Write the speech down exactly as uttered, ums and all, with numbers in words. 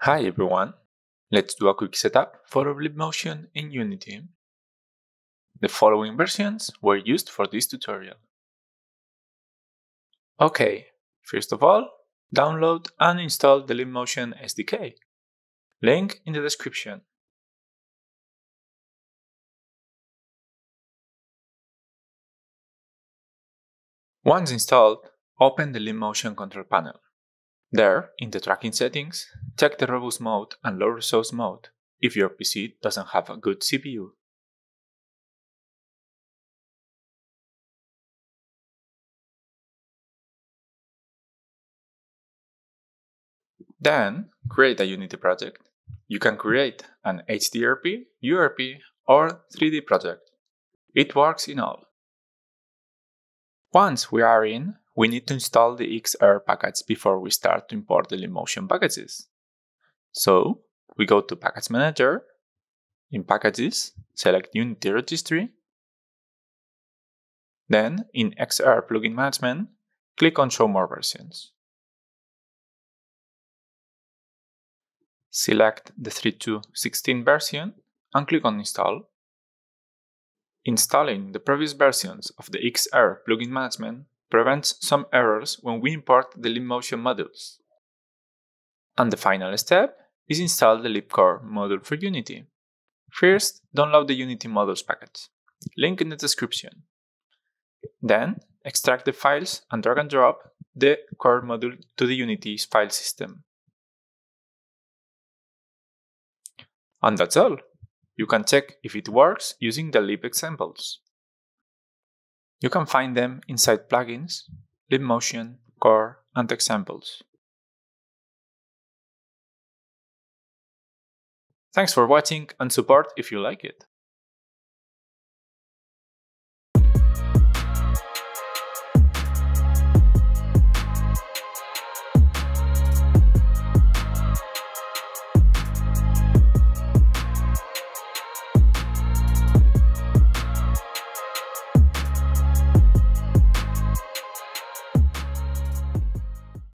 Hi everyone, let's do a quick setup for Motion in Unity. The following versions were used for this tutorial. Okay, first of all, download and install the Motion S D K. Link in the description. Once installed, open the Motion control panel. There, in the tracking settings, check the robust mode and low resource mode if your P C doesn't have a good C P U. Then, create a Unity project. You can create an H D R P, U R P, or three D project. It works in all. Once we are in, we need to install the X R package before we start to import the Motion packages. So, we go to Package Manager, in Packages, select Unity Registry, then in X R Plugin Management, click on Show More Versions. Select the three point two sixteen version and click on Install. Installing the previous versions of the X R plugin management prevents some errors when we import the libmotion modules. And the final step is install the libcore module for Unity. First, download the Unity modules package, link in the description. Then, extract the files and drag and drop the core module to the Unity file system. And that's all. You can check if it works using the lib examples. You can find them inside Plugins, libmotion, core, and examples. Thanks for watching and support if you like it.